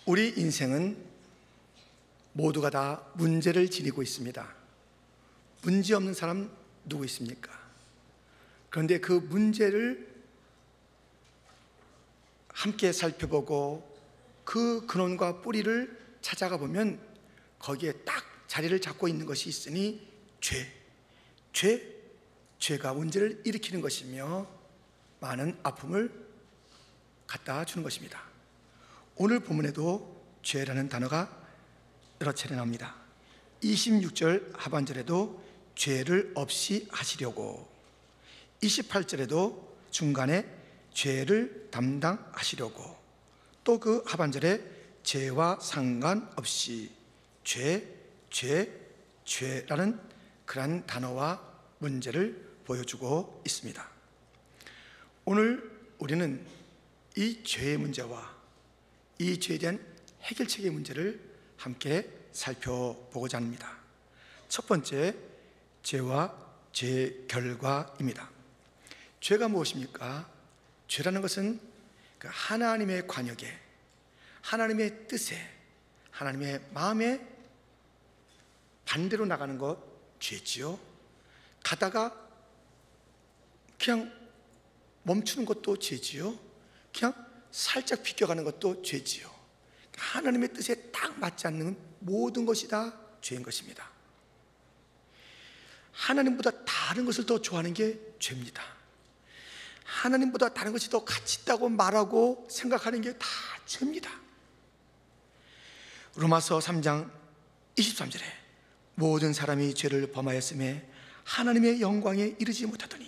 우리 인생은 모두가 다 문제를 지니고 있습니다. 문제 없는 사람 누구 있습니까? 그런데 그 문제를 함께 살펴보고 그 근원과 뿌리를 찾아가 보면 거기에 딱 자리를 잡고 있는 것이 있으니 죄가 문제를 일으키는 것이며 많은 아픔을 갖다 주는 것입니다. 오늘 본문에도 죄라는 단어가 여러 차례 나옵니다. 26절 하반절에도 죄를 없이 하시려고, 28절에도 중간에 죄를 담당하시려고, 또 그 하반절에 죄와 상관없이 죄라는 그러한 단어와 문제를 보여주고 있습니다. 오늘 우리는 이 죄의 문제와 이 죄에 대한 해결책의 문제를 함께 살펴보고자 합니다. 첫 번째, 죄와 죄의 결과입니다. 죄가 무엇입니까? 죄라는 것은 그 하나님의 관역에, 하나님의 뜻에, 하나님의 마음에 반대로 나가는 것 죄지요. 가다가 그냥 멈추는 것도 죄지요. 그냥 살짝 비껴가는 것도 죄지요. 하나님의 뜻에 딱 맞지 않는 모든 것이 다 죄인 것입니다. 하나님보다 다른 것을 더 좋아하는 게 죄입니다. 하나님보다 다른 것이 더 가치 있다고 말하고 생각하는 게 다 죄입니다. 로마서 3장 23절에 모든 사람이 죄를 범하였음에 하나님의 영광에 이르지 못하더니,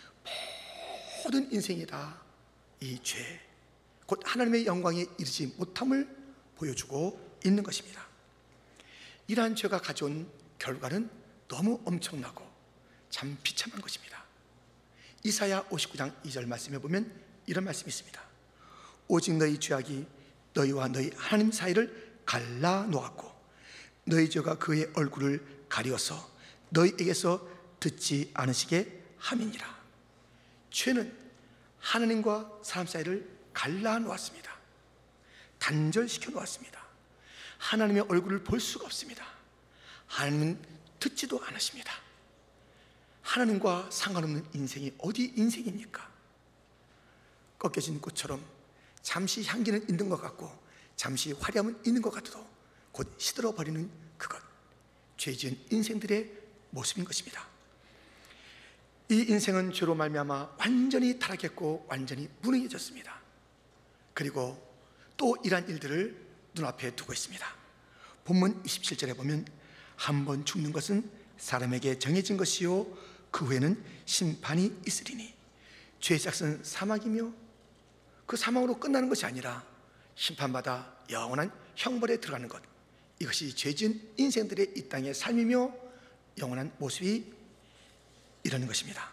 모든 인생이 다 이 죄, 곧 하나님의 영광에 이르지 못함을 보여주고 있는 것입니다. 이러한 죄가 가져온 결과는 너무 엄청나고 참 비참한 것입니다. 이사야 59장 2절 말씀에 보면 이런 말씀이 있습니다. 오직 너희 죄악이 너희와 너희 하나님 사이를 갈라 놓았고 너희 죄가 그의 얼굴을 가리어서 너희에게서 듣지 않으시게 함이니라. 죄는 하나님과 사람 사이를 갈라 놓았습니다. 단절시켜 놓았습니다. 하나님의 얼굴을 볼 수가 없습니다. 하나님은 듣지도 않으십니다. 하나님과 상관없는 인생이 어디 인생입니까? 꺾여진 꽃처럼 잠시 향기는 있는 것 같고 잠시 화려함은 있는 것 같아도 곧 시들어버리는 그것, 죄 지은 인생들의 모습인 것입니다. 이 인생은 죄로 말미암아 완전히 타락했고 완전히 무능해졌습니다. 그리고 또 이러한 일들을 눈앞에 두고 있습니다. 본문 27절에 보면 한 번 죽는 것은 사람에게 정해진 것이요 그 후에는 심판이 있으리니 죄의 삭은 사망이며 그 사망으로 끝나는 것이 아니라 심판받아 영원한 형벌에 들어가는 것, 이것이 죄 지은 인생들의 이 땅의 삶이며 영원한 모습이 이러는 것입니다.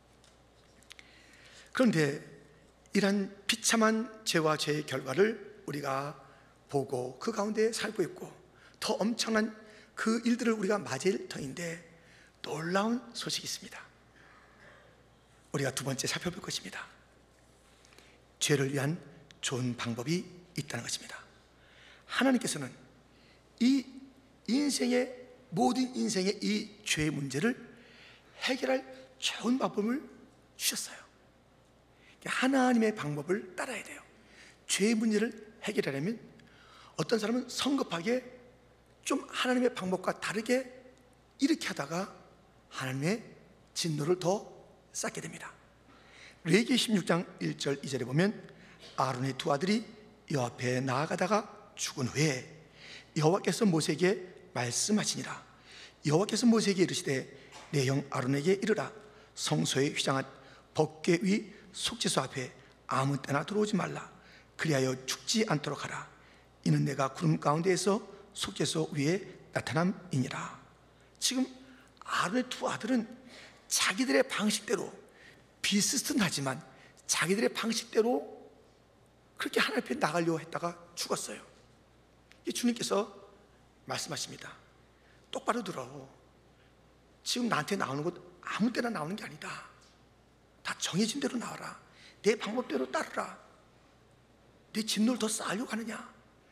그런데 이러한 비참한 죄와 죄의 결과를 우리가 보고 그 가운데 살고 있고 더 엄청난 그 일들을 우리가 맞이할 터인데 놀라운 소식이 있습니다. 우리가 두 번째 살펴볼 것입니다. 죄를 위한 좋은 방법이 있다는 것입니다. 하나님께서는 이 인생의 모든 인생의 이 죄의 문제를 해결할 좋은 방법을 주셨어요. 하나님의 방법을 따라야 돼요. 죄의 문제를 해결하려면 어떤 사람은 성급하게 좀 하나님의 방법과 다르게 이렇게 하다가 하나님의 진노를 더 쌓게 됩니다. 레위기 16장 1절 2절에 보면 아론의 두 아들이 여호와 앞에 나아가다가 죽은 후에 여호와께서 모세에게 말씀하시니라. 여호와께서 모세에게 이르시되 내 형 아론에게 이르라. 성소의 휘장한 법궤 위 속죄소 앞에 아무 때나 들어오지 말라. 그리하여 죽지 않도록 하라. 이는 내가 구름 가운데에서 속죄소 위에 나타남이니라. 지금 아론의 두 아들은 자기들의 방식대로, 비슷하지만 자기들의 방식대로 그렇게 하나님 앞에 나가려고 했다가 죽었어요. 주님께서 말씀하십니다. 똑바로 들어. 지금 나한테 나오는 것 아무 때나 나오는 게 아니다. 다 정해진 대로 나와라. 내 방법대로 따르라. 내 진노를 더 쌓으려고 하느냐?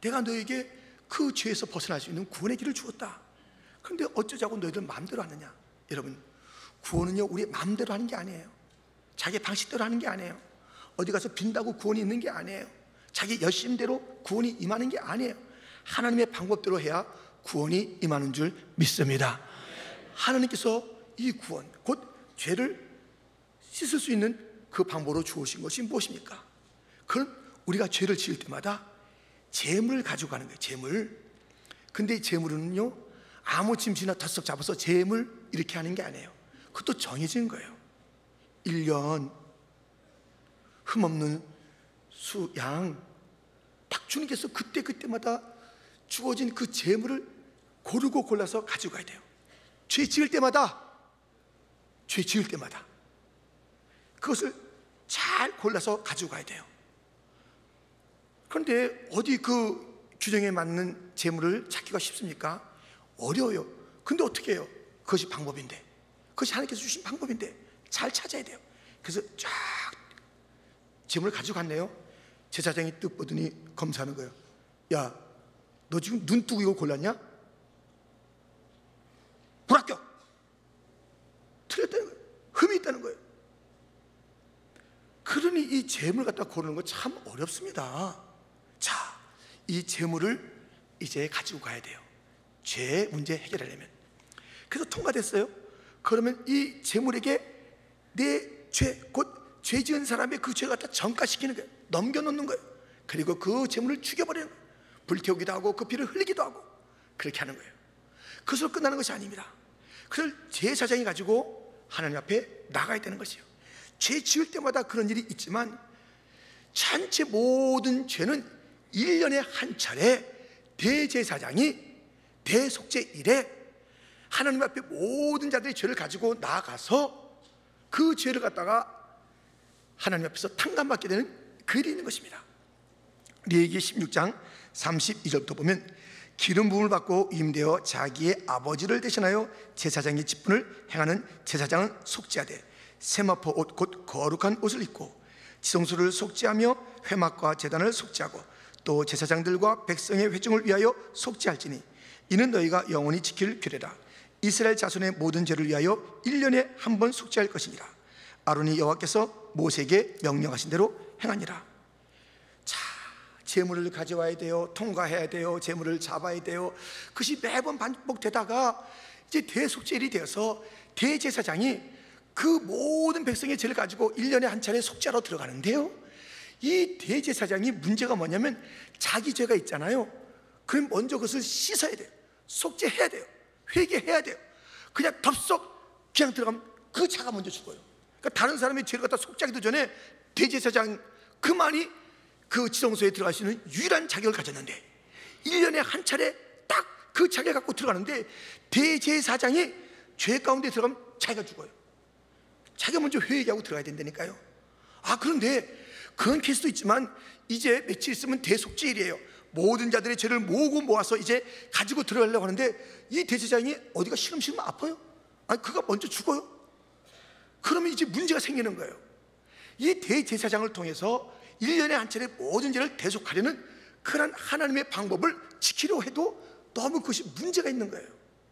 내가 너에게 그 죄에서 벗어날 수 있는 구원의 길을 주었다. 그런데 어쩌자고 너희들 마음대로 하느냐. 여러분, 구원은요 우리 마음대로 하는 게 아니에요. 자기 방식대로 하는 게 아니에요. 어디 가서 빈다고 구원이 있는 게 아니에요. 자기 열심대로 구원이 임하는 게 아니에요. 하나님의 방법대로 해야 구원이 임하는 줄 믿습니다. 하나님께서 이 구원, 곧 죄를 씻을 수 있는 그 방법으로 주오신 것이 무엇입니까? 그건 우리가 죄를 지을 때마다 재물을 가져가는 거예요. 재물. 근데 이 재물은요 아무 짐승이나 덥석 잡아서 재물 이렇게 하는 게 아니에요. 그것도 정해진 거예요. 1년 흠없는 수양, 딱 주님께서 그때마다 주어진 그 재물을 고르고 골라서 가지고 가야 돼요. 죄 지을 때마다 그것을 잘 골라서 가지고 가야 돼요. 그런데 어디 그 규정에 맞는 재물을 찾기가 쉽습니까? 어려워요. 근데 어떻게 해요? 그것이 방법인데, 그것이 하나님께서 주신 방법인데 잘 찾아야 돼요. 그래서 쫙 재물을 가지고 갔네요. 제사장이 뜻 보더니 검사하는 거예요. 야, 너 지금 눈 뜨고 이거 골랐냐? 불합격! 틀렸다는 거예요. 흠이 있다는 거예요. 그러니 이 재물 갖다 고르는 거 참 어렵습니다. 자, 이 재물을 이제 가지고 가야 돼요. 죄 문제 해결하려면. 그래서 통과됐어요. 그러면 이 재물에게 내 죄, 곧 죄 지은 사람의 그 죄를 갖다 전가시키는 거예요. 넘겨놓는 거예요. 그리고 그 재물을 죽여버리는 거예요. 불태우기도 하고 그 피를 흘리기도 하고 그렇게 하는 거예요. 그것으로 끝나는 것이 아닙니다. 그걸 제사장이 가지고 하나님 앞에 나가야 되는 것이에요. 죄 지을 때마다 그런 일이 있지만 전체 모든 죄는 1년에 한 차례 대제사장이 대속죄 일에 하나님 앞에 모든 자들의 죄를 가지고 나아가서 그 죄를 갖다가 하나님 앞에서 탕감받게 되는 그 일이 있는 것입니다. 레위기 16장 32절부터 보면 기름 부음을 받고 임되어 자기의 아버지를 대신하여 제사장의 직분을 행하는 제사장은 속죄하되 세마포 옷 곧 거룩한 옷을 입고 지성소를 속죄하며 회막과 제단을 속죄하고 또 제사장들과 백성의 회중을 위하여 속죄할지니 이는 너희가 영원히 지킬 규례라. 이스라엘 자손의 모든 죄를 위하여 1년에 한 번 속죄할 것이니라. 아론이 여호와께서 모세에게 명령하신 대로 행하니라. 자, 재물을 가져와야 돼요. 통과해야 돼요. 재물을 잡아야 돼요. 그것이 매번 반복되다가 이제 대속죄일이 되어서 대제사장이 그 모든 백성의 죄를 가지고 1년에 한 차례 속죄하러 들어가는데요, 이 대제사장이 문제가 뭐냐면 자기 죄가 있잖아요. 그럼 먼저 그것을 씻어야 돼요. 속죄해야 돼요. 회개해야 돼요. 그냥 덥석 그냥 들어가면 그 차가 먼저 죽어요. 그러니까 다른 사람의 죄를 갖다 속죄하기도 전에 대제사장 그만이 그 지성소에 들어갈 수 있는 유일한 자격을 가졌는데 1년에 한 차례 딱 그 자격을 갖고 들어가는데 대제사장이 죄 가운데 들어가면 자기가 죽어요. 자기가 먼저 회개하고 들어가야 된다니까요. 아, 그런데 그런 케이스도 있지만 이제 며칠 있으면 대속죄일이에요. 모든 자들의 죄를 모으고 모아서 이제 가지고 들어가려고 하는데 이 대제사장이 어디가 시름시름 아파요? 아니, 그가 먼저 죽어요. 그러면 이제 문제가 생기는 거예요. 이 대제사장을 통해서 1년에 한 차례 모든 죄를 대속하려는 그런 하나님의 방법을 지키려 해도 너무 그것이 문제가 있는 거예요.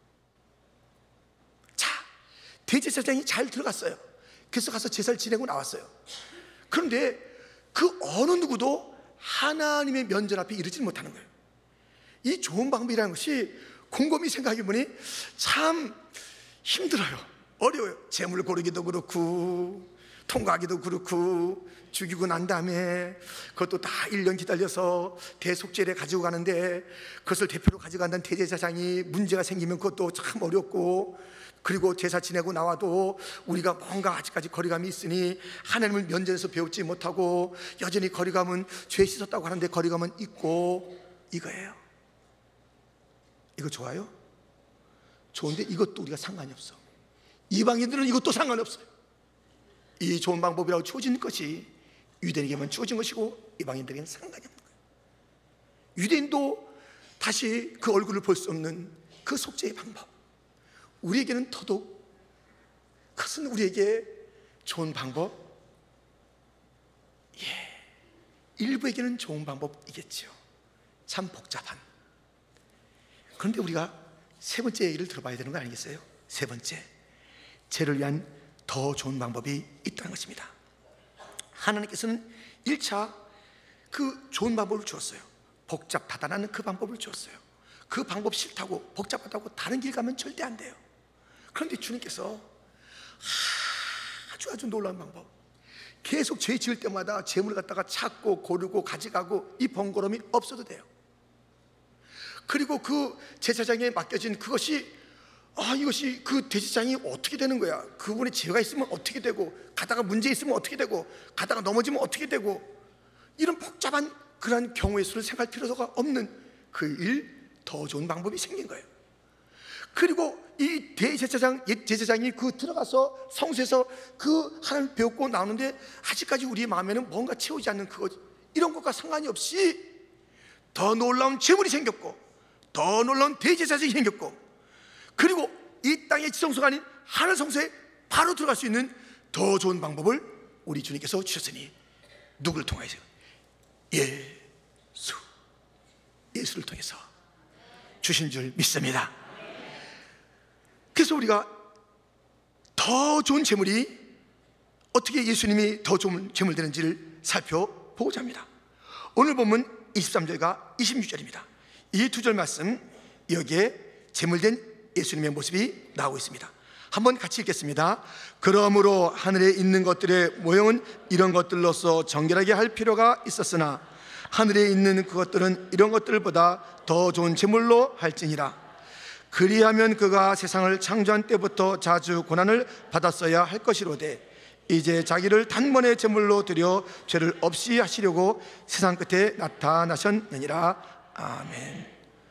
자, 대제사장이 잘 들어갔어요. 그래서 가서 제사를 지내고 나왔어요. 그런데 그 어느 누구도 하나님의 면전 앞에 이르지 못하는 거예요. 이 좋은 방법이라는 것이 곰곰이 생각해보니 참 힘들어요. 어려워요. 재물 고르기도 그렇고 통과하기도 그렇고 죽이고 난 다음에 그것도 다 1년 기다려서 대속죄를 가지고 가는데 그것을 대표로 가져간다는 대제사장이 문제가 생기면 그것도 참 어렵고, 그리고 제사 지내고 나와도 우리가 뭔가 아직까지 거리감이 있으니 하나님을 면전에서 배우지 못하고 여전히 거리감은 죄 씻었다고 하는데 거리감은 있고, 이거예요. 이거 좋아요? 좋은데 이것도 우리가 상관이 없어. 이방인들은 이것도 상관이 없어요. 이 좋은 방법이라고 주어진 것이 유대인에게만 주어진 것이고 이방인들에게는 상관이 없는 거예요. 유대인도 다시 그 얼굴을 볼 수 없는 그 속죄의 방법, 우리에게는 더더욱 그것은 우리에게 좋은 방법, 일부에게는 좋은 방법이겠죠. 참 복잡한. 그런데 우리가 세 번째 예를 들어봐야 되는 거 아니겠어요? 세 번째, 죄를 위한 더 좋은 방법이 있다는 것입니다. 하나님께서는 1차 그 좋은 방법을 주었어요. 복잡하다는 그 방법을 주었어요. 그 방법 싫다고, 복잡하다고 다른 길 가면 절대 안 돼요. 그런데 주님께서 아주 놀라운 방법, 계속 죄 지을 때마다 재물을 갖다가 찾고 고르고 가져가고 이 번거로움이 없어도 돼요. 그리고 그 제사장에 맡겨진 그것이 이것이 그 대제사장이 어떻게 되는 거야? 그분이 죄가 있으면 어떻게 되고, 가다가 문제 있으면 어떻게 되고, 가다가 넘어지면 어떻게 되고, 이런 복잡한 그런 경우의 수를 생각할 필요가 없는 그 일 더 좋은 방법이 생긴 거예요. 그리고 이 대제사장, 옛 제사장이 그 들어가서 성소에서 그 하나님 배우고 나오는데 아직까지 우리 마음에는 뭔가 채우지 않는 그것, 이런 것과 상관이 없이 더 놀라운 재물이 생겼고, 더 놀라운 대제사장이 생겼고, 그리고 이 땅의 지성소가 아닌 하늘 성소에 바로 들어갈 수 있는 더 좋은 방법을 우리 주님께서 주셨으니 누구를 통해서요? 예수를 통해서 주신 줄 믿습니다. 그래서 우리가 더 좋은 재물이 어떻게 예수님이 더 좋은 재물 되는지를 살펴보고자 합니다. 오늘 본문 23절과 26절입니다. 이 두 절 말씀, 여기에 재물된 예수님의 모습이 나오고 있습니다. 한번 같이 읽겠습니다. 그러므로 하늘에 있는 것들의 모형은 이런 것들로서 정결하게 할 필요가 있었으나 하늘에 있는 그것들은 이런 것들보다 더 좋은 재물로 할지니라. 그리하면 그가 세상을 창조한 때부터 자주 고난을 받았어야 할 것이로되 이제 자기를 단번에 제물로 드려 죄를 없이 하시려고 세상 끝에 나타나셨느니라. 아멘.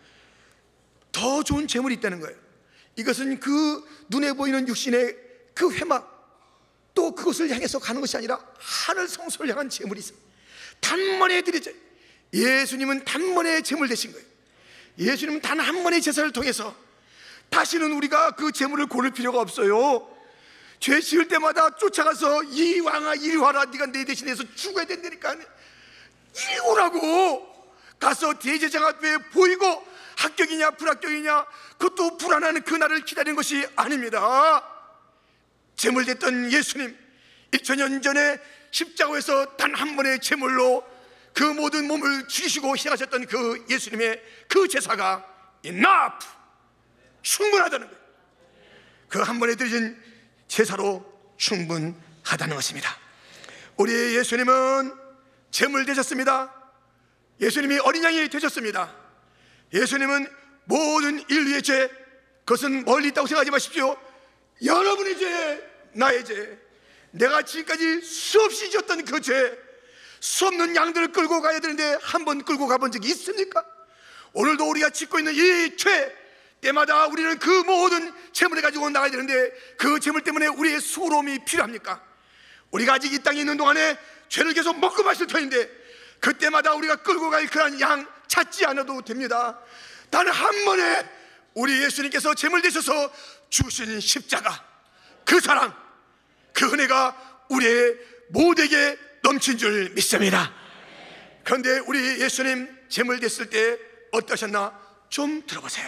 더 좋은 제물이 있다는 거예요. 이것은 그 눈에 보이는 육신의 그 회막, 또 그것을 향해서 가는 것이 아니라 하늘 성소를 향한 제물이 있어요. 단번에 드려져요. 예수님은 단번에 제물 되신 거예요. 예수님은 단 한 번의 제사를 통해서 다시는 우리가 그 제물을 고를 필요가 없어요. 죄 지을 때마다 쫓아가서 이 왕아 이리 와라, 네가 내 대신해서 죽어야 된다니까, 이리 오라고 가서 대제사장 앞에 보이고 합격이냐 불합격이냐 그것도 불안한 그날을 기다리는 것이 아닙니다. 제물됐던 예수님, 2000년 전에 십자가에서 단 한 번의 제물로 그 모든 몸을 죽이시고 희생하셨던 그 예수님의 그 제사가 enough, 충분하다는 거예요. 그 한 번에 드려진 제사로 충분하다는 것입니다. 우리 예수님은 제물 되셨습니다. 예수님이 어린 양이 되셨습니다. 예수님은 모든 인류의 죄, 그것은 멀리 있다고 생각하지 마십시오. 여러분의 죄, 나의 죄, 내가 지금까지 수없이 지었던 그 죄, 수없는 양들을 끌고 가야 되는데 한 번 끌고 가본 적이 있습니까? 오늘도 우리가 짓고 있는 이 죄, 때마다 우리는 그 모든 재물을 가지고 나가야 되는데 그 재물 때문에 우리의 수고로움이 필요합니까? 우리가 아직 이 땅에 있는 동안에 죄를 계속 먹고 마실 터인데 그때마다 우리가 끌고 갈 그런 양 찾지 않아도 됩니다. 단 한 번에 우리 예수님께서 재물 되셔서 주신 십자가, 그 사랑, 그 은혜가 우리의 모두에게 넘친 줄 믿습니다. 그런데 우리 예수님 재물 됐을 때 어떠셨나 좀 들어보세요.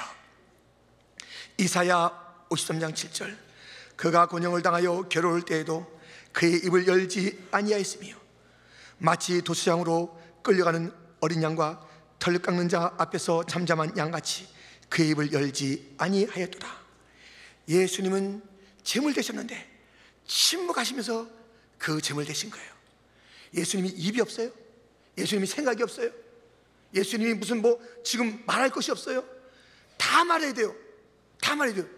이사야 53장 7절, 그가 곤형을 당하여 괴로울 때에도 그의 입을 열지 아니하였으며 마치 도수장으로 끌려가는 어린 양과 털 깎는 자 앞에서 잠잠한 양같이 그의 입을 열지 아니하였도다. 예수님은 제물 되셨는데 침묵하시면서 그 제물 되신 거예요. 예수님이 입이 없어요? 예수님이 생각이 없어요? 예수님이 무슨 지금 말할 것이 없어요? 다 말해야 돼요. 다 말해야 돼요.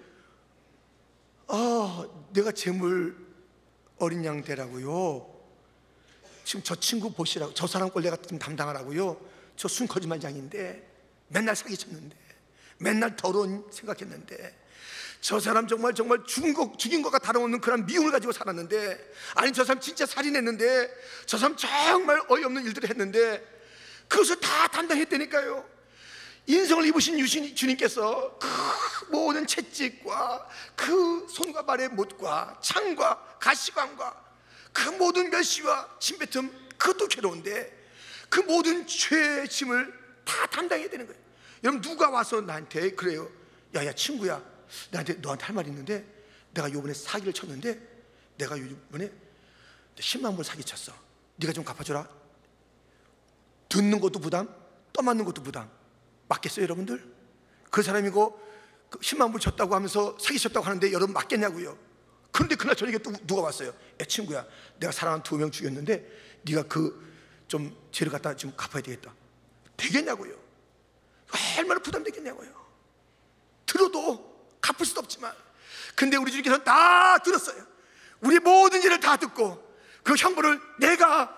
내가 제물 어린 양 되라고요? 지금 저 친구 보시라고, 저 사람 꼴 내가 좀 담당하라고요? 저 순거짓말장인데 맨날 사기쳤는데 맨날 더러운 생각했는데 저 사람 정말 죽인 것과 다름없는 그런 미움을 가지고 살았는데, 아니 저 사람 진짜 살인했는데, 저 사람 정말 어이없는 일들을 했는데 그것을 다 담당했다니까요. 인성을 입으신 주님께서 그 모든 채찍과 그 손과 발의 못과 창과 가시관과 그 모든 멸시와 침뱉음, 그것도 괴로운데 그 모든 죄의 짐을 다 담당해야 되는 거예요. 여러분, 누가 와서 나한테 그래요. 야 친구야, 너한테 할 말이 있는데 내가 요번에 사기를 쳤는데 내가 요번에 10만 불 사기쳤어. 네가 좀 갚아줘라. 듣는 것도 부담, 떠맞는 것도 부담. 맞겠어요 여러분들? 그 사람이고 10만 불 쳤다고 하면서 사기쳤다고 하는데 여러분 맞겠냐고요. 그런데 그날 저녁에 또 누가 왔어요. 야 친구야, 내가 사람 2명 죽였는데 네가 좀 죄를 갖다 좀 갚아야 되겠다. 되겠냐고요. 얼마나 부담되겠냐고요. 들어도 갚을 수도 없지만, 근데 우리 주님께서 다 들었어요. 우리 모든 일을 다 듣고 그 형벌을 내가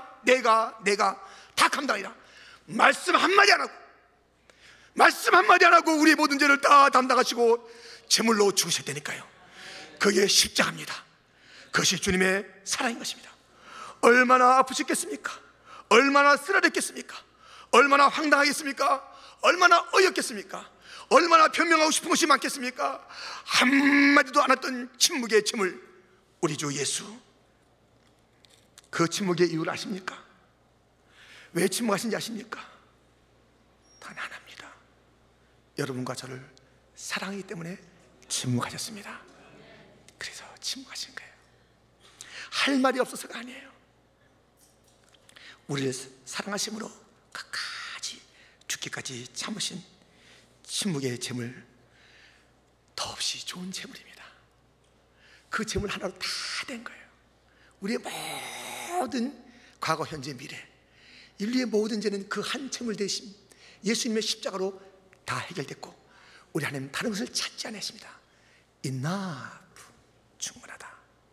다 감당이라. 말씀 한마디 안 하고 우리 모든 죄를 다 담당하시고 제물로 죽으셨다니까요. 그게 십자가입니다. 그것이 주님의 사랑인 것입니다. 얼마나 아프셨겠습니까? 얼마나 쓰라렸겠습니까? 얼마나 황당하겠습니까? 얼마나 어이없겠습니까? 얼마나 변명하고 싶은 것이 많겠습니까? 한마디도 안 했던 침묵의 제물, 우리 주 예수. 그 침묵의 이유를 아십니까? 왜 침묵하신지 아십니까? 단 하나입니다. 여러분과 저를 사랑하기 때문에 침묵하셨습니다. 그래서 침묵하신 거예요. 할 말이 없어서가 아니에요. 우리를 사랑하심으로 끝까지 죽기까지 참으신 침묵의 제물, 더없이 좋은 제물입니다. 그 제물 하나로 다 된 거예요. 우리의 모든 과거, 현재, 미래, 인류의 모든 죄는 그 한 제물 대신 예수님의 십자가로 다 해결됐고, 우리 하나님 다른 것을 찾지 않으십니다. enough, 충분하다.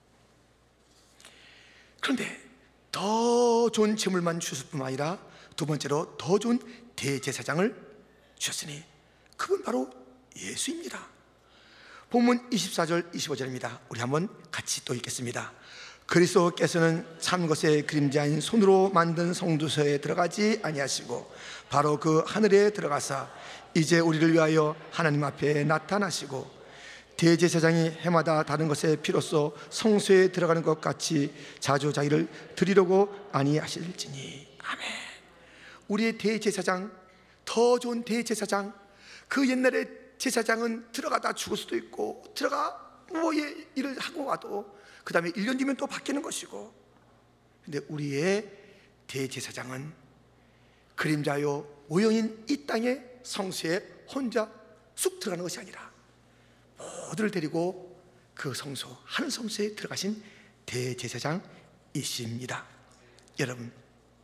그런데 더 좋은 제물만 주셨을 뿐만 아니라 두 번째로 더 좋은 대제사장을 주셨으니 그분 바로 예수입니다. 본문 24절 25절입니다. 우리 한번 같이 또 읽겠습니다. 그리스도께서는 참 것의 그림자인 손으로 만든 성도서에 들어가지 아니하시고 바로 그 하늘에 들어가사 이제 우리를 위하여 하나님 앞에 나타나시고 대제사장이 해마다 다른 것의 피로써 성소에 들어가는 것 같이 자주 자기를 드리려고 아니하실지니. 아멘. 우리의 대제사장, 더 좋은 대제사장, 그 옛날에 제사장은 들어가다 죽을 수도 있고 들어가 뭐의 일을 하고 와도 그 다음에 1년 뒤면 또 바뀌는 것이고, 근데 우리의 대제사장은 그림자요 모형인 이 땅의 성소에 혼자 쑥 들어가는 것이 아니라 모두를 데리고 그 성소, 하늘 성소에 들어가신 대제사장이십니다. 여러분,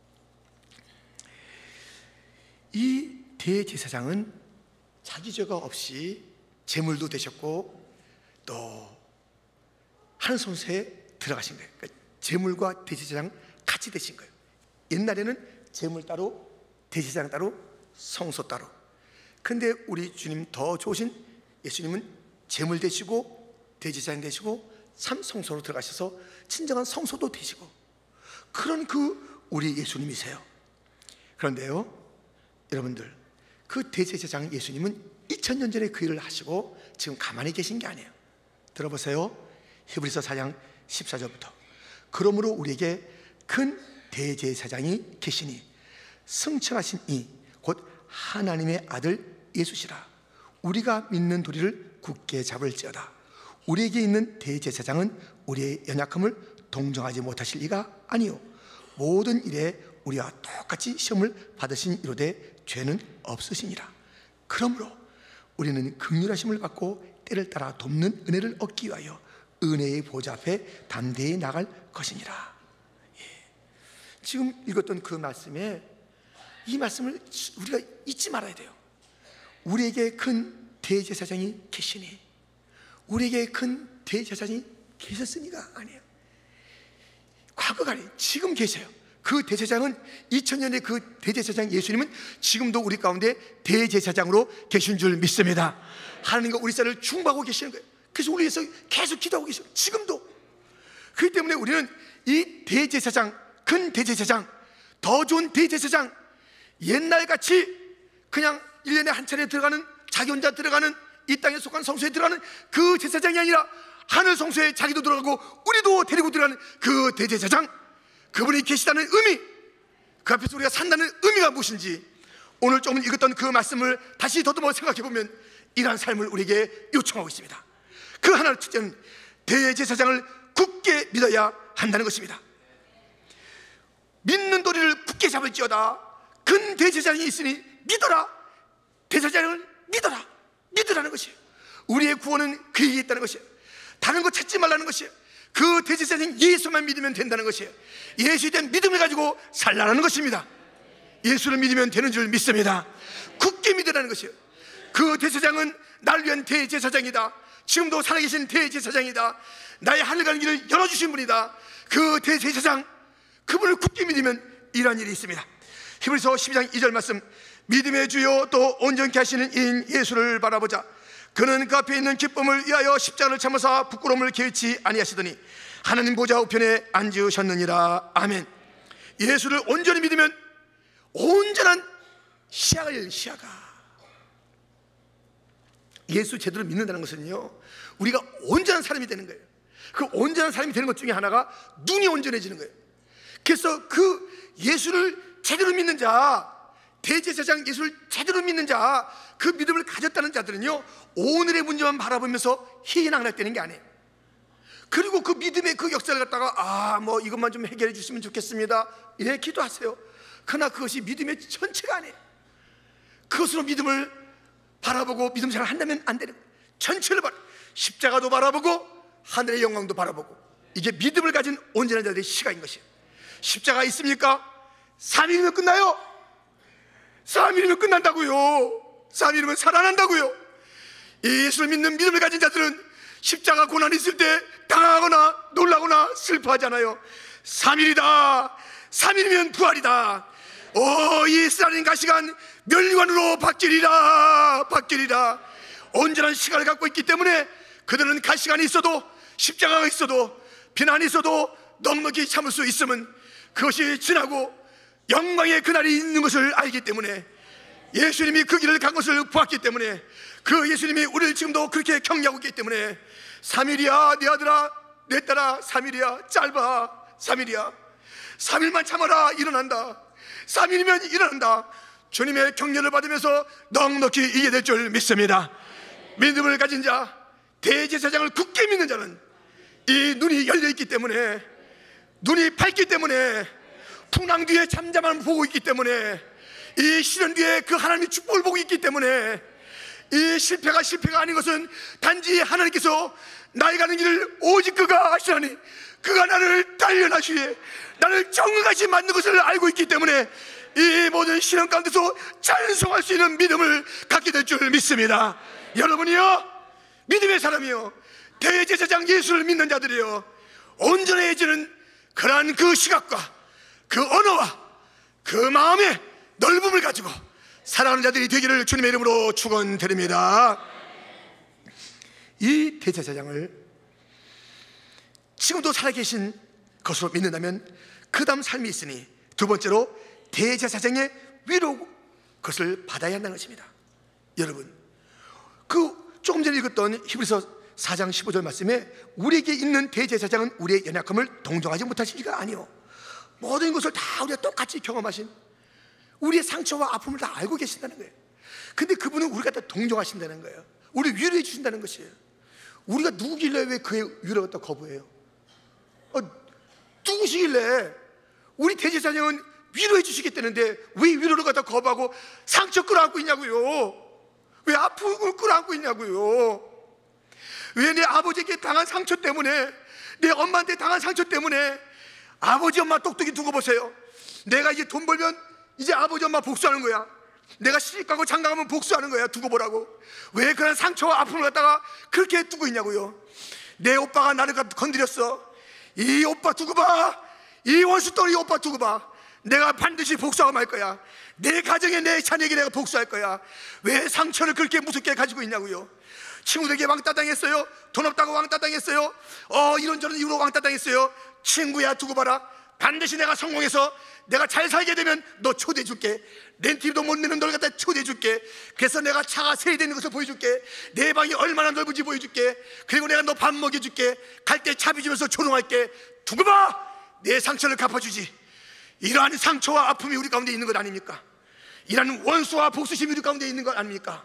이 대제사장은 자기 죄가 없이 제물도 되셨고 또 하늘 성소에 들어가신 거예요. 그러니까 제물과 대제사장 같이 되신 거예요. 옛날에는 제물 따로, 대제사장 따로, 성소 따로. 그런데 우리 주님 더 좋으신 예수님은 제물 되시고 대제사장 되시고 참 성소로 들어가셔서 진정한 성소도 되시고 그런 그 우리 예수님이세요. 그런데요, 여러분들, 그 대제사장 예수님은 2000년 전에 그 일을 하시고 지금 가만히 계신 게 아니에요. 들어보세요. 히브리서 4장 14절부터 그러므로 우리에게 큰 대제사장이 계시니 승천하신 이 곧 하나님의 아들 예수시라. 우리가 믿는 도리를 굳게 잡을지어다. 우리에게 있는 대제사장은 우리의 연약함을 동정하지 못하실 리가 아니요 모든 일에 우리와 똑같이 시험을 받으신 이로되 죄는 없으시니라. 그러므로 우리는 긍휼하심을 받고 때를 따라 돕는 은혜를 얻기 위하여 은혜의 보좌 앞에 담대히 나갈 것이니라. 지금 읽었던 그 말씀에 이 말씀을 우리가 잊지 말아야 돼요. 우리에게 큰 대제사장이 계시니, 우리에게 큰 대제사장이 계셨으니가 아니에요. 과거가 아니에요. 지금 계세요. 그 대제사장은 2000년의 그 대제사장 예수님은 지금도 우리 가운데 대제사장으로 계신 줄 믿습니다. 하나님과 우리 사이를 중보하고 계시는 거예요. 그래서 우리 위해서 계속 기도하고 계셔요. 지금도. 그렇기 때문에 우리는 이 대제사장, 큰 대제사장, 더 좋은 대제사장, 옛날같이 그냥 1년에 한 차례 들어가는, 자기 혼자 들어가는, 이 땅에 속한 성소에 들어가는 그 제사장이 아니라 하늘 성소에 자기도 들어가고 우리도 데리고 들어가는 그 대제사장, 그분이 계시다는 의미, 그 앞에서 우리가 산다는 의미가 무엇인지 오늘 조금 읽었던 그 말씀을 다시 더듬어 생각해 보면 이러한 삶을 우리에게 요청하고 있습니다. 그 하나의 첫째는 대제사장을 굳게 믿어야 한다는 것입니다. 믿는 도리를 굳게 잡을지어다. 근 대제사장이 있으니 믿어라. 대제사장을 믿어라. 믿으라는 것이에요. 우리의 구원은 그에게 있다는 것이에요. 다른 거 찾지 말라는 것이에요. 그 대제사장 예수만 믿으면 된다는 것이에요. 예수에 대한 믿음을 가지고 살라는 것입니다. 예수를 믿으면 되는 줄 믿습니다. 굳게 믿으라는 것이에요. 그 대제사장은 나를 위한 대제사장이다. 지금도 살아계신 대제사장이다. 나의 하늘 가는 길을 열어주신 분이다. 그 대제사장, 그분을 굳게 믿으면 이러한 일이 있습니다. 히브리서 12장 2절 말씀, 믿음의 주요 또 온전케 하시는 이인 예수를 바라보자. 그는 그 앞에 있는 기쁨을 위하여 십자가를 참으사 부끄러움을 개의치 아니하시더니 하나님 보좌 우편에 앉으셨느니라. 아멘. 예수를 온전히 믿으면 온전한 시야가 열린 시야가. 예수 제대로 믿는다는 것은요, 우리가 온전한 사람이 되는 거예요. 그 온전한 사람이 되는 것 중에 하나가 눈이 온전해지는 거예요. 그래서 그 예수를 제대로 믿는 자, 대제사장 예수를 제대로 믿는 자, 그 믿음을 가졌다는 자들은요, 오늘의 문제만 바라보면서 희희낙락되는 게 아니에요. 그리고 그 믿음의 그 역사를 갖다가 뭐 이것만 좀 해결해 주시면 좋겠습니다, 예, 기도하세요. 그러나 그것이 믿음의 전체가 아니에요. 그것으로 믿음을 바라보고 믿음 생활을 한다면 안 되는 거예요. 전체를 십자가도 바라보고 하늘의 영광도 바라보고, 이게 믿음을 가진 온전한 자들의 시각인 것이에요. 십자가 있습니까? 3일이면 끝나요. 3일이면 끝난다고요. 3일이면 살아난다고요. 예수를 믿는 믿음을 가진 자들은 십자가 고난이 있을 때 당하거나 놀라거나 슬퍼하잖아요. 3일이다. 3일이면 부활이다. 이스라엘인 가시관 멸류관으로 바뀌리라. 바뀌리라. 온전한 시간을 갖고 있기 때문에 그들은 가시관이 있어도, 십자가가 있어도, 비난이 있어도 넉넉히 참을 수 있으면 그것이 지나고 영광의 그날이 있는 것을 알기 때문에, 예수님이 그 길을 간 것을 보았기 때문에, 그 예수님이 우리를 지금도 그렇게 격려하고 있기 때문에 3일이야 내 아들아 내 딸아, 3일이야 짧아, 3일이야, 3일만 참아라, 일어난다. 3일이면 일어난다. 주님의 격려를 받으면서 넉넉히 이기게 될 줄 믿습니다. 믿음을 가진 자, 대제사장을 굳게 믿는 자는 이 눈이 열려있기 때문에, 눈이 밝기 때문에, 풍랑 뒤에 잠잠함을 보고 있기 때문에, 이 시련 뒤에 그 하나님의 축복을 보고 있기 때문에, 이 실패가 아닌 것은 단지 하나님께서 나의 가는 길을 오직 그가 아시나니 그가 나를 단련하시에 나를 정응하시 만든 것을 알고 있기 때문에 이 모든 시련 가운데서 찬송할 수 있는 믿음을 갖게 될 줄 믿습니다. 여러분이요, 믿음의 사람이요, 대제사장 예수를 믿는 자들이요, 온전해지는 그러한 그 시각과 그 언어와 그 마음의 넓음을 가지고 살아가는 자들이 되기를 주님의 이름으로 축원드립니다. 이 대제사장을 지금도 살아계신 것으로 믿는다면 그 다음 삶이 있으니, 두 번째로 대제사장의 위로, 그것을 받아야 한다는 것입니다. 여러분, 그 조금 전에 읽었던 히브리서 4장 15절 말씀에 우리에게 있는 대제사장은 우리의 연약함을 동정하지 못하시기가 아니요, 모든 것을 다 우리가 똑같이 경험하신, 우리의 상처와 아픔을 다 알고 계신다는 거예요. 근데 그분은 우리가 다 동정하신다는 거예요. 우리 위로해 주신다는 것이에요. 우리가 누구길래 왜 그의 위로를 갖다 거부해요? 누구시길래? 우리 대제사장은 위로해 주시겠다는데 왜 위로를 갖다 거부하고 상처 끌어안고 있냐고요? 왜 아픔을 끌어안고 있냐고요? 왜 내 아버지에게 당한 상처 때문에, 내 엄마한테 당한 상처 때문에, 아버지 엄마 똑똑히 두고 보세요. 내가 이제 돈 벌면 이제 아버지 엄마 복수하는 거야. 내가 시집가고 장가가면 복수하는 거야. 두고 보라고. 왜 그런 상처와 아픔을 갖다가 그렇게 두고 있냐고요? 내 오빠가 나를 건드렸어. 이 오빠 두고 봐. 이 원수떨이 오빠 두고 봐. 내가 반드시 복수하고 말 거야. 내 가정에, 내 자녀에게 내가 복수할 거야. 왜 상처를 그렇게 무섭게 가지고 있냐고요? 친구들에게 왕따 당했어요. 돈 없다고 왕따 당했어요. 이런저런 이유로 왕따 당했어요. 친구야, 두고 봐라. 반드시 내가 성공해서 내가 잘 살게 되면 너 초대해 줄게. 렌트비도 못 내는 널 갖다 초대해 줄게. 그래서 내가 차가 세 대 있는 것을 보여줄게. 내 방이 얼마나 넓은지 보여줄게. 그리고 내가 너 밥 먹여줄게. 갈 때 차비 주면서 조롱할게. 두고 봐. 내 상처를 갚아주지. 이러한 상처와 아픔이 우리 가운데 있는 것 아닙니까? 이라는 원수와 복수심이 우리 가운데 있는 것 아닙니까?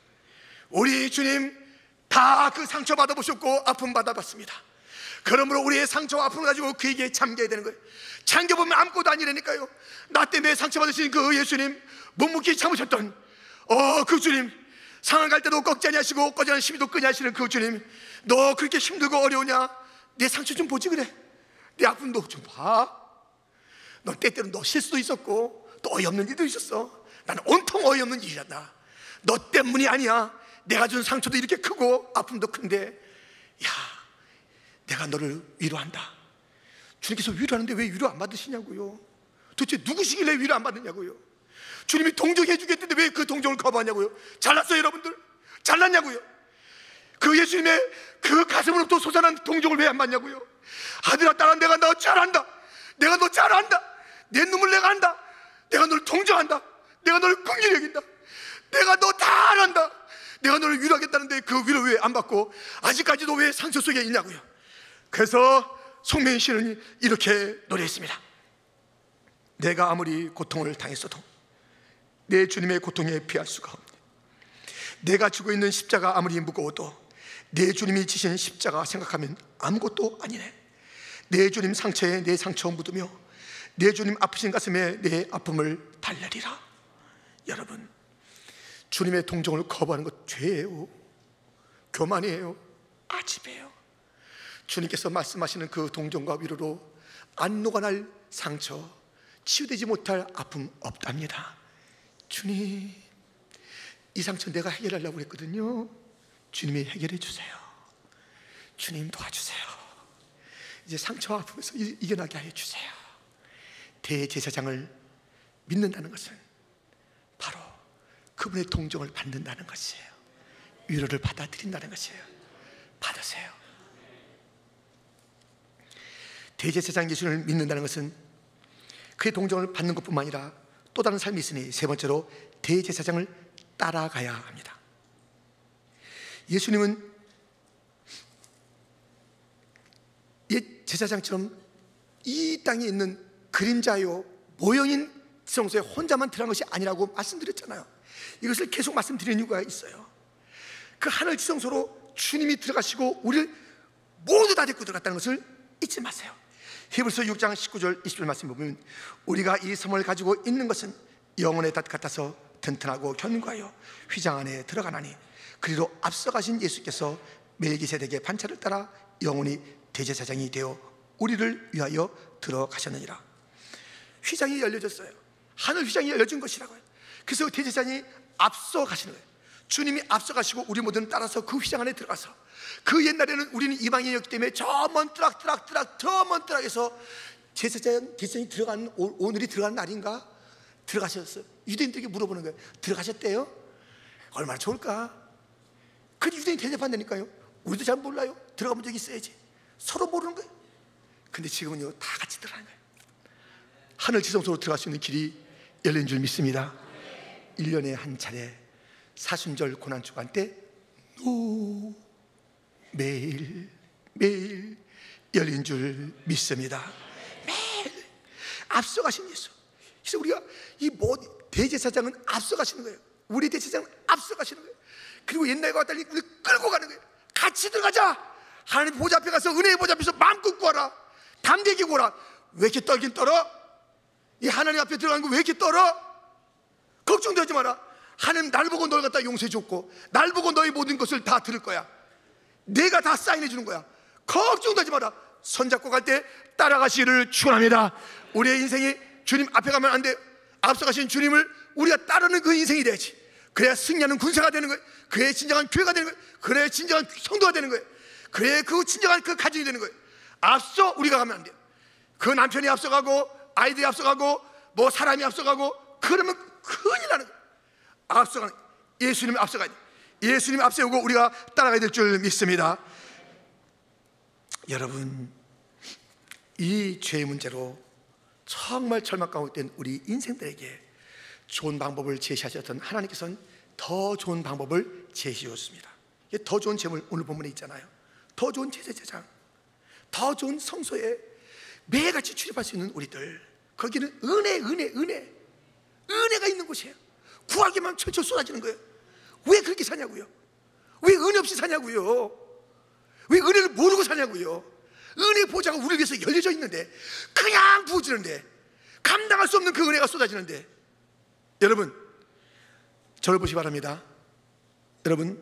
우리 주님 다 그 상처 받아보셨고 아픔 받아봤습니다. 그러므로 우리의 상처와 아픔을 가지고 그에게 잠겨야 되는 거예요. 잠겨보면 아무것도 아니라니까요. 나 때문에 상처받으신 그 예수님, 묵묵히 참으셨던 그 주님, 상을 갈 때도 꺾지 아니하시고 꺼지는 시비도 끄지 하시는 그 주님, 너 그렇게 힘들고 어려우냐? 내 상처 좀 보지 그래. 내 아픔도 좀 봐. 너 때때로 너 실수도 있었고 또 어이없는 일도 있었어. 나는 온통 어이없는 일이란다. 너 때문이 아니야. 내가 준 상처도 이렇게 크고 아픔도 큰데, 야, 내가 너를 위로한다. 주님께서 위로하는데 왜 위로 안 받으시냐고요. 도대체 누구시길래 위로 안 받느냐고요. 주님이 동정해 주겠는데 왜 그 동정을 거부하냐고요. 잘났어요 여러분들? 잘났냐고요. 그 예수님의 그 가슴으로부터 솟아난 동정을 왜 안 받냐고요. 아들아 딸아, 내가 너 잘한다. 내가 너 잘한다. 내 눈물 내가 안다. 내가 너를 동정한다. 내가 너를 긍휼히 여긴다. 내가 너 다 안다. 내가 너를 위로하겠다는데 그 위로 왜 안 받고 아직까지도 왜 상처 속에 있냐고요. 그래서 송명희 씨는 이렇게 노래했습니다. 내가 아무리 고통을 당했어도 내 주님의 고통에 피할 수가 없네. 내가 지고 있는 십자가 아무리 무거워도 내 주님이 지신 십자가 생각하면 아무것도 아니네. 내 주님 상처에 내 상처 묻으며 내 주님 아프신 가슴에 내 아픔을 달래리라. 여러분, 주님의 동정을 거부하는 것 죄예요. 교만이에요. 아집이에요. 주님께서 말씀하시는 그 동정과 위로로 안 녹아날 상처, 치유되지 못할 아픔 없답니다. 주님, 이 상처 내가 해결하려고 했거든요. 주님이 해결해 주세요. 주님 도와주세요. 이제 상처와 아픔에서 이겨나게 하여 주세요. 대제사장을 믿는다는 것은 바로 그분의 동정을 받는다는 것이에요. 위로를 받아들인다는 것이에요. 받으세요. 대제사장 예수를 믿는다는 것은 그의 동정을 받는 것뿐만 아니라 또 다른 삶이 있으니 세 번째로 대제사장을 따라가야 합니다. 예수님은 옛 제사장처럼 이 땅에 있는 그림자요 모형인 지성소에 혼자만 들어간 것이 아니라고 말씀드렸잖아요. 이것을 계속 말씀드리는 이유가 있어요. 그 하늘 지성소로 주님이 들어가시고 우리를 모두 다 데리고 들어갔다는 것을 잊지 마세요. 히브리서 6장 19절 20절 말씀 보면 우리가 이 섬을 가지고 있는 것은 영혼의 닷 같아서 튼튼하고 견고하여 휘장 안에 들어가나니 그리로 앞서가신 예수께서 멜기세덱의 반차를 따라 영원히 대제사장이 되어 우리를 위하여 들어가셨느니라. 휘장이 열려졌어요. 하늘 휘장이 열려진 것이라고요. 그래서 대제사장이 앞서가시는 거예요. 주님이 앞서가시고 우리 모두는 따라서 그 휘장 안에 들어가서, 그 옛날에는 우리는 이방인이었기 때문에 저 먼 뜨락 저 먼 뜨락에서 대제사장이 들어가는, 오늘이 들어가는 날인가? 들어가셨어요. 유대인들에게 물어보는 거예요. 들어가셨대요? 얼마나 좋을까? 그 유대인 대접한다니까요. 우리도 잘 몰라요. 들어가 본 적이 있어야지. 서로 모르는 거예요. 근데 지금은요, 다 같이 들어가는 거예요. 하늘 지성소로 들어갈 수 있는 길이 열린 줄 믿습니다. 1년에 한 차례 사순절 고난주간 때 매일 열린 줄 믿습니다. 매일 앞서가신 예수. 그래서 우리가 이 대제사장은 앞서가시는 거예요. 우리 대제사장은 앞서가시는 거예요. 그리고 옛날과 달리 우리 끌고 가는 거예요. 같이 들어가자. 하나님 보좌 앞에 가서 은혜의 보좌 앞에서 마음껏 구하라. 담대히 구하라. 왜 이렇게 떨긴 떨어? 이 하나님 앞에 들어가는 거 왜 이렇게 떨어? 걱정되지 마라. 하나님 날 보고 널 갖다 용서해 줬고 날 보고 너의 모든 것을 다 들을 거야. 내가 다 사인해 주는 거야. 걱정되지 마라. 손잡고 갈 때 따라가시기를 축원합니다. 우리의 인생이 주님 앞에 가면 안 돼. 앞서가신 주님을 우리가 따르는 그 인생이 돼야지. 그래야 승리하는 군사가 되는 거예요. 그래야 진정한 교회가 되는 거예요. 그래야 진정한 성도가 되는 거예요. 그래야 그 진정한 그 가정이 되는 거예요. 앞서 우리가 가면 안 돼요. 그 남편이 앞서가고 아이들이 앞서가고 뭐 사람이 앞서가고 그러면 큰일 나는 거예요. 앞서가는 예수님이 앞서가야 돼. 예수님이 앞세우고 우리가 따라가야 될 줄 믿습니다. 여러분, 이 죄의 문제로 정말 절망 가운데 있는 우리 인생들에게 좋은 방법을 제시하셨던 하나님께서는 더 좋은 방법을 제시하셨습니다. 더 좋은 제물, 오늘 본문에 있잖아요. 더 좋은 제사장, 더 좋은 성소에 매일같이 출입할 수 있는 우리들, 거기는 은혜가 있는 곳이에요. 구하기만 철철 쏟아지는 거예요. 왜 그렇게 사냐고요? 왜 은혜 없이 사냐고요? 왜 은혜를 모르고 사냐고요? 은혜 보좌가 우리를 위해서 열려져 있는데, 그냥 부어지는데, 감당할 수 없는 그 은혜가 쏟아지는데, 여러분, 저를 보시기 바랍니다. 여러분,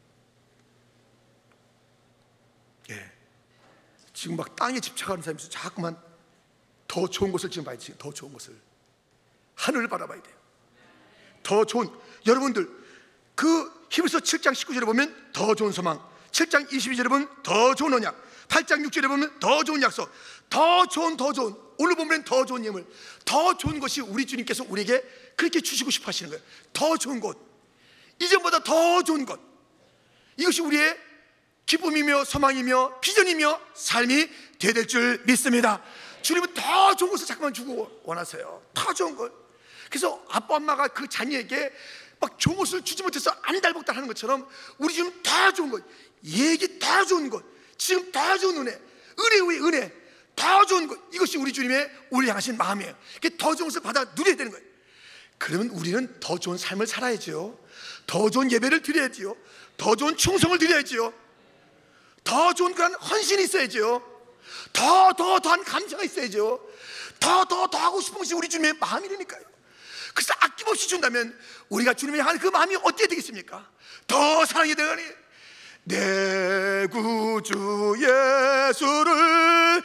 지금 막 땅에 집착하는 사람이 있어요. 자꾸만 더 좋은 것을 지금 봐야 돼요. 더 좋은 것을, 하늘을 바라봐야 돼요. 더 좋은, 여러분들 그 히브리서 7장 19절에 보면 더 좋은 소망, 7장 22절에 보면 더 좋은 언약, 8장 6절에 보면 더 좋은 약속, 더 좋은, 오늘 보면 더 좋은 예물, 더 좋은 것이 우리 주님께서 우리에게 그렇게 주시고 싶어 하시는 거예요. 더 좋은 것, 이전보다 더 좋은 것, 이것이 우리의 기쁨이며 소망이며 비전이며 삶이 되어야 될 줄 믿습니다. 주님은 더 좋은 것을 자꾸만 주고 원하세요. 더 좋은 것. 그래서 아빠 엄마가 그 자녀에게 막 좋은 것을 주지 못해서 안달복달 하는 것처럼, 우리 지금 더 좋은 것, 얘기 더 좋은 것, 지금 더 좋은 은혜, 은혜 위에 은혜, 더 좋은 것, 이것이 우리 주님의 우리 향하신 마음이에요. 더 좋은 것을 받아 누려야 되는 거예요. 그러면 우리는 더 좋은 삶을 살아야지요. 더 좋은 예배를 드려야지요. 더 좋은 충성을 드려야지요. 더 좋은 그런 헌신이 있어야죠. 더한 감사가 있어야죠. 더 하고 싶은 것이 우리 주님의 마음이니까요. 그래서 아낌없이 준다면 우리가 주님의 향한 그 마음이 어떻게 되겠습니까? 더 사랑이 되거니 내 구주 예수를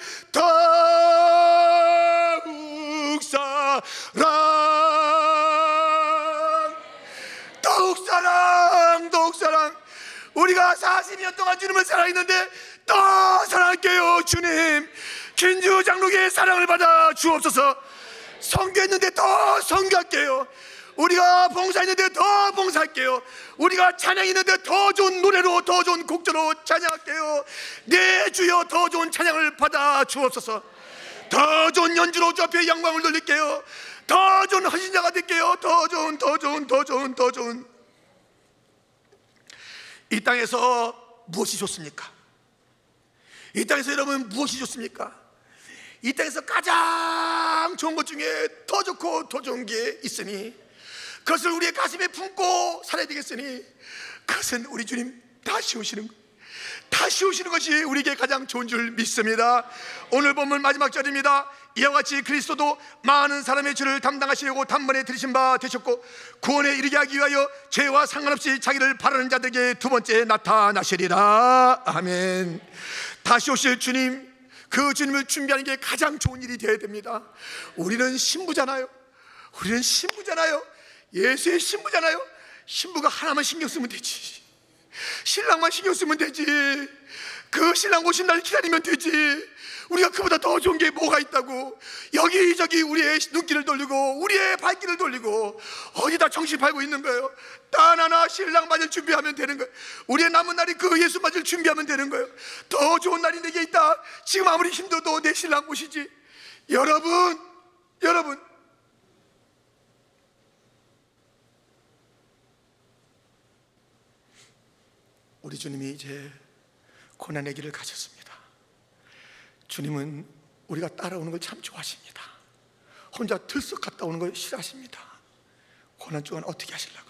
더욱 사랑. 우리가 40년 동안 주님을 사랑했는데 더 사랑할게요. 주님, 긴주 장로교의 사랑을 받아 주옵소서. 선교했는데 더 선교할게요. 우리가 봉사했는데 더 봉사할게요. 우리가 찬양했는데 더 좋은 노래로, 더 좋은 곡조로 찬양할게요. 내 주여, 더 좋은 찬양을 받아 주옵소서. 더 좋은 연주로 주 앞에 영광을 돌릴게요. 더 좋은 헌신자가 될게요. 더 좋은. 이 땅에서 무엇이 좋습니까? 이 땅에서 여러분 무엇이 좋습니까? 이 땅에서 가장 좋은 것 중에 더 좋고 더 좋은 게 있으니 그것을 우리의 가슴에 품고 살아야 되겠으니, 그것은 우리 주님 다시 오시는 것이 우리에게 가장 좋은 줄 믿습니다. 오늘 본문 마지막 절입니다. 이와 같이 그리스도도 많은 사람의 죄를 담당하시려고 단번에 들이신 바 되셨고, 구원에 이르게 하기 위하여 죄와 상관없이 자기를 바라는 자들에게 두 번째 나타나시리라. 아멘. 다시 오실 주님, 그 주님을 준비하는 게 가장 좋은 일이 되어야 됩니다. 우리는 신부잖아요. 예수의 신부잖아요. 신부가 하나만 신경 쓰면 되지, 신랑만 신경 쓰면 되지, 그 신랑 오신 날 기다리면 되지. 우리가 그보다 더 좋은 게 뭐가 있다고. 여기저기 우리의 눈길을 돌리고 우리의 발길을 돌리고 어디다 정신 팔고 있는 거예요. 단 하나 신랑 맞을 준비하면 되는 거예요. 우리의 남은 날이 그 예수 맞을 준비하면 되는 거예요. 더 좋은 날이 내게 있다. 지금 아무리 힘들어도 내 신랑 모시지. 여러분, 우리 주님이 이제 고난의 길을 가셨습니다. 주님은 우리가 따라오는 걸 참 좋아하십니다. 혼자 들썩 갔다 오는 걸 싫어하십니다. 고난 동안 어떻게 하시려고요?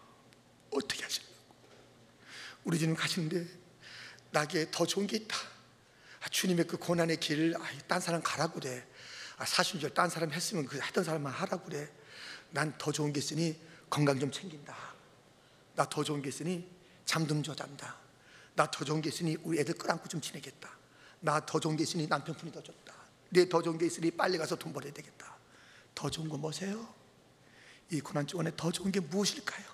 우리 주님 가시는데 나에게 더 좋은 게 있다. 주님의 그 고난의 길을 딴 사람 가라고 그래. 사순절 딴 사람 했으면 그 하던 사람만 하라고 그래. 난 더 좋은 게 있으니 건강 좀 챙긴다. 나 더 좋은 게 있으니 잠 좀 잔다. 나 더 좋은 게 있으니 우리 애들 끌안고 좀 지내겠다. 나 더 좋은 게 있으니 남편 품이 더 좋다. 내 더 좋은 게 있으니 빨리 가서 돈 벌어야 되겠다. 더 좋은 건 뭐세요? 이 고난 중간에 더 좋은 게 무엇일까요?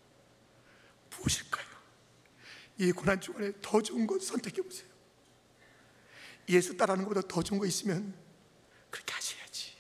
이 고난 중간에 더 좋은 것 선택해 보세요. 예수 따라하는 것보다 더 좋은 거 있으면 그렇게 하셔야지.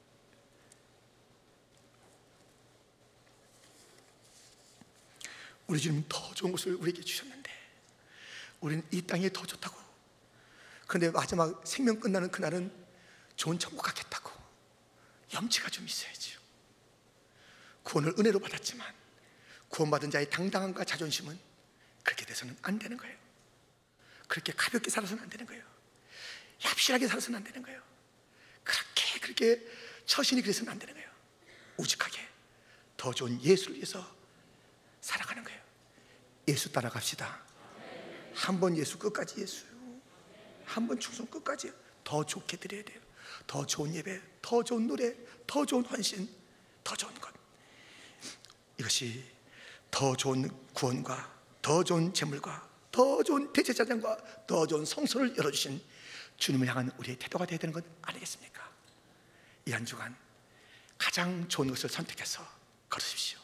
우리 주님은 더 좋은 것을 우리에게 주셨는데 우리는 이 땅이 더 좋다고, 그런데 마지막 생명 끝나는 그날은 좋은 천국 가겠다고 염치가 좀 있어야지요. 구원을 은혜로 받았지만 구원받은 자의 당당함과 자존심은 그렇게 돼서는 안 되는 거예요. 그렇게 가볍게 살아서는 안 되는 거예요. 얍실하게 살아서는 안 되는 거예요. 그렇게 처신이 그래서는 안 되는 거예요. 우직하게 더 좋은 예수를 위해서 살아가는 거예요. 예수 따라갑시다. 한 번 예수, 끝까지 예수. 한 번 충성, 끝까지. 더 좋게 드려야 돼요. 더 좋은 예배, 더 좋은 노래, 더 좋은 헌신, 더 좋은 것. 이것이 더 좋은 구원과 더 좋은 재물과 더 좋은 대제사장과 더 좋은 성소를 열어주신 주님을 향한 우리의 태도가 되어야 되는 것 아니겠습니까? 이 한 주간 가장 좋은 것을 선택해서 걸으십시오.